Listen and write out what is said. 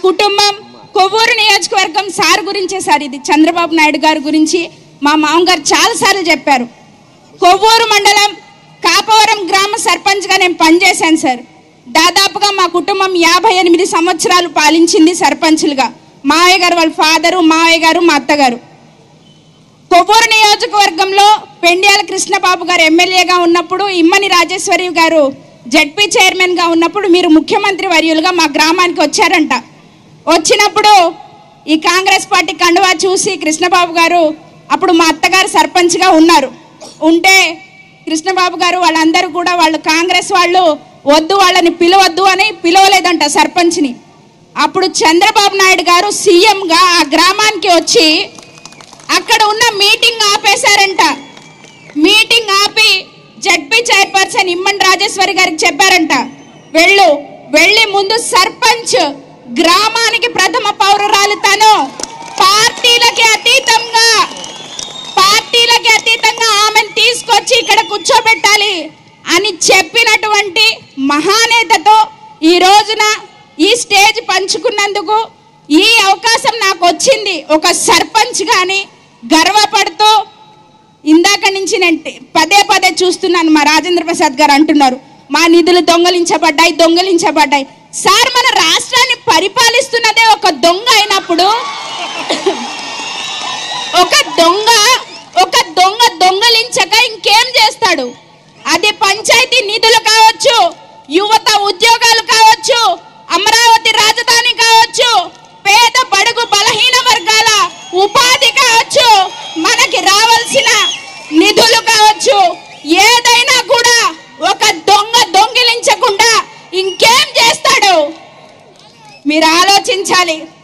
కుటుంబం కొవ్వూరు నియోజకవర్గం సార్ గురించే సార్, ఇది చంద్రబాబు నాయుడు గారి గురించి మా మామగారు చాలాసార్లు చెప్పారు. కొవ్వూరు మండలం కాపవరం గ్రామ సర్పంచ్గా నేను పనిచేశాను సార్. దాదాపుగా మా కుటుంబం 58 సంవత్సరాలు పాలించింది సర్పంచ్లుగా. మావయ్య గారు వాళ్ళ ఫాదరు, మావయ్య గారు, మా అత్తగారు. కొవ్వూరు నియోజకవర్గంలో పెండ్యాల కృష్ణబాబు గారు ఎమ్మెల్యేగా ఉన్నప్పుడు, ఇమ్మని రాజేశ్వరి గారు జడ్పీ చైర్మన్గా ఉన్నప్పుడు మీరు ముఖ్యమంత్రి వర్యులుగా మా గ్రామానికి వచ్చారంట. వచ్చినప్పుడు ఈ కాంగ్రెస్ పార్టీ కండువా చూసి కృష్ణబాబు గారు, అప్పుడు మా అత్తగారు సర్పంచ్గా ఉన్నారు, ఉంటే కృష్ణబాబు గారు వాళ్ళందరూ కూడా వాళ్ళు కాంగ్రెస్ వాళ్ళు వద్దు, వాళ్ళని పిలవద్దు అని పిలవలేదంట సర్పంచ్ని. అప్పుడు చంద్రబాబు నాయుడు గారు సీఎంగా ఆ గ్రామానికి వచ్చి అక్కడ ఉన్న మీటింగ్ ఆపేశారంట. మీటింగ్ ఆపి జడ్పీ చైర్పర్సన్ ఇమ్మన్ రాజేశ్వరి గారికి చెప్పారంట, వెళ్ళి ముందు సర్పంచ్ గ్రామానికి ప్రథమ పౌరురాలు తను, పార్టీలకి అతీతంగా ఆమెను తీసుకొచ్చి ఇక్కడ కూర్చోబెట్టాలి అని చెప్పినటువంటి మహానేతతో ఈ రోజున ఈ స్టేజ్ పంచుకున్నందుకు, ఈ అవకాశం నాకు వచ్చింది ఒక సర్పంచ్ గాని గర్వపడుతూ, ఇందాక నుంచి నేను పదే చూస్తున్నాను. మా రాజేంద్ర ప్రసాద్ గారు అంటున్నారు మా నిధులు దొంగలించబడ్డాయి. సార్, మన రాష్ట్రాన్ని పరిపాలిస్తున్నదే ఒక దొంగ అయినప్పుడు, ఒక దొంగ దొంగలించక ఇంకేం చేస్తాడు? అది పంచాయతీ నిధులు కావచ్చు, యువత ఉద్యోగాలు కావచ్చు, అమరావతి రాజధాని కావచ్చు, పేద బడుగు బలహీన వర్గాల ఉపాధి కావచ్చు, మనకి రావాల్సిన నిధులు కావచ్చు, ఏదైనా కూడా ఒక దొంగ దొంగిలించకుండా ఇంకేం చేస్తాడు? మీరు ఆలోచించాలి.